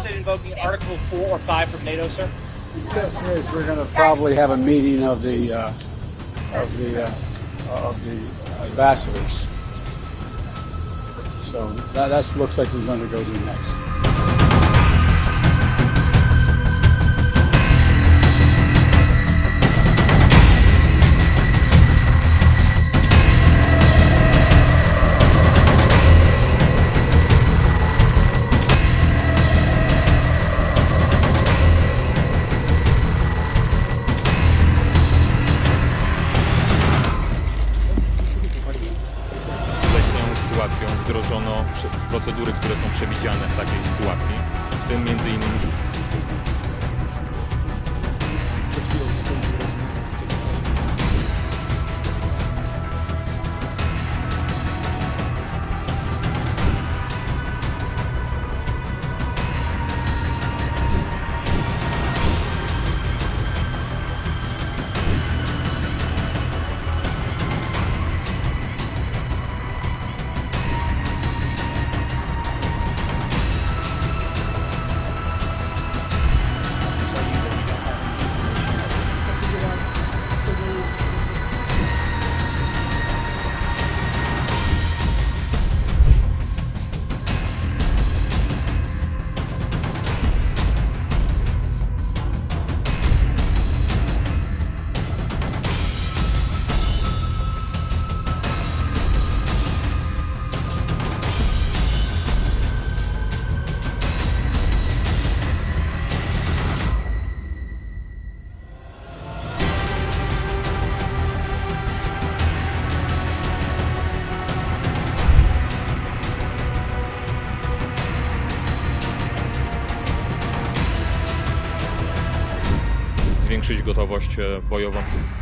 interested in invoking Article 4 or 5 from NATO, sir? Yes, we're going to probably have a meeting of the ambassadors. So that looks like we're going to go do next. Wdrożono procedury, które są przewidziane w takiej sytuacji, w tym m.in. Przed chwilą zakończył rozmowę z sekretarzem. Zwiększyć gotowość bojową.